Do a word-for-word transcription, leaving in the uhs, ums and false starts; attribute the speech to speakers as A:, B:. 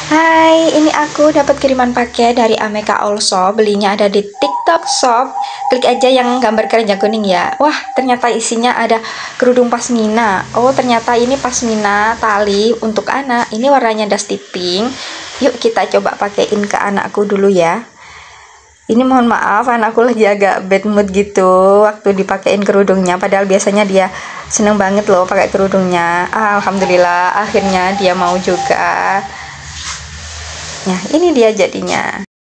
A: Hai, ini aku dapat kiriman paket dari Ameka All Shop. Belinya ada di TikTok Shop. Klik aja yang gambar keranjang kuning ya. Wah, ternyata isinya ada kerudung pasmina. Oh, ternyata ini pasmina tali untuk anak. Ini warnanya dusty pink. Yuk kita coba pakaiin ke anakku dulu ya. Ini mohon maaf, anakku lagi agak bad mood gitu waktu dipakein kerudungnya. Padahal biasanya dia seneng banget loh pakai kerudungnya. Alhamdulillah, akhirnya dia mau juga. Nah, ini dia jadinya.